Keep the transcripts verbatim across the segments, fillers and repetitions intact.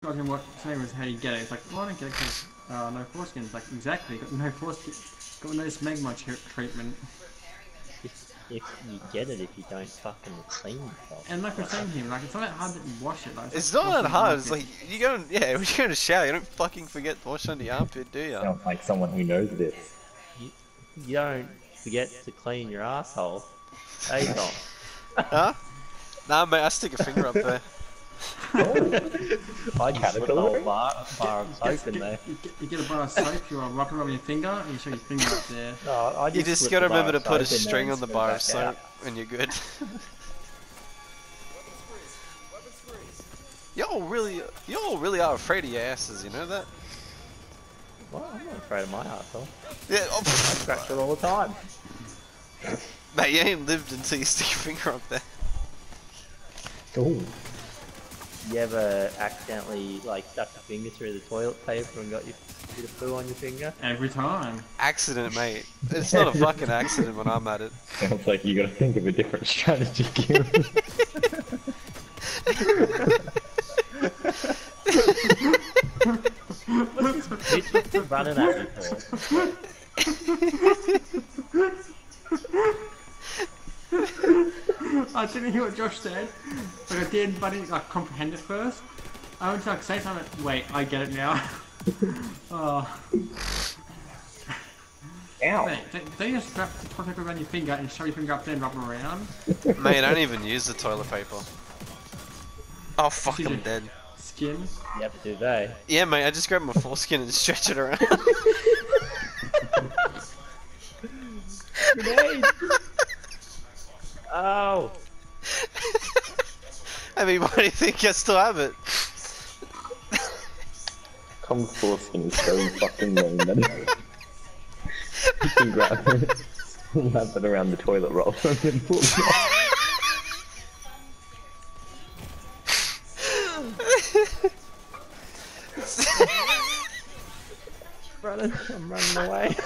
asked him what saying was how you get it. It's like, well, I don't get it because uh, no foreskins. Like, exactly, got no foreskin, got no smegma treatment. If, if you get it, if you don't fucking clean yourself. And like we're saying here, like it's not that hard to wash it. Like, it's It's like not that hard. It's armpit. like you go, and, yeah, when you go in the shower, you don't fucking forget to wash under your armpit, do you? Sounds like someone who knows this. You, you don't forget to clean your asshole. Hey, Tom. Huh? Nah, mate, I stick a finger up there. I just put a whole bar, bar of soap in there. You get, you get a bar of soap, you rub it on your finger, and you show your finger up there. No, I just You just slip gotta the bar remember of to put a soap in there string and on the screw bar back of soap, out. and you're good. Y'all really, y'all really are afraid of your asses, you know that? Well, I'm not afraid of my asshole. Yeah. Oh, I scratch it all the time. mate, you ain't lived until you stick your finger up there. Ooh. You ever accidentally like stuck your finger through the toilet paper and got your bit of poo on your finger? Every time. Accident, mate. It's not a fucking accident when I'm at it. Sounds like you gotta think of a different strategy, Kieran. What's this bitch running at me for? I didn't hear what Josh said, but I did, but I didn't like comprehend it first. I went to like say something. Wait, I get it now. Oh. Ow! Mate, don't, don't you just wrap the toilet paper around your finger and shove your finger up there and rub it around? Mate, I don't even use the toilet paper. Oh fuck, I'm dead. Skin. You have to do that. Yeah, mate, I just grab my foreskin and stretch it around. Grenade! Oh! I mean, why do you think I still have it? Kong's foreskin is so fucking long that you can grab it, wrap it around the toilet roll, and then pull it off. Running, I'm running away.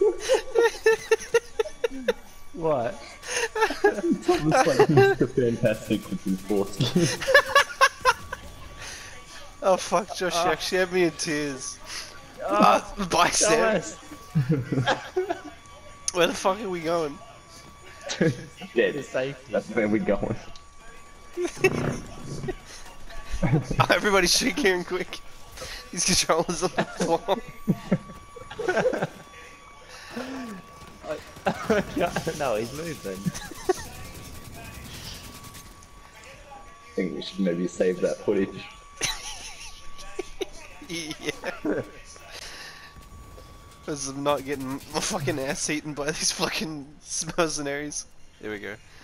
What? Thomas like Mister Fantastic with his foreskin. Oh fuck, Josh, you actually had me in tears. Oh, Uh, bye, Sam. Thomas. Where the fuck are we going? Dead. Safety. That's where we're going. Oh, everybody shoot Kieran quick. His controller's on the floor. No, he's moving. I think we should maybe save that footage. Yeah. Because I'm not getting my fucking ass eaten by these fucking mercenaries. There we go.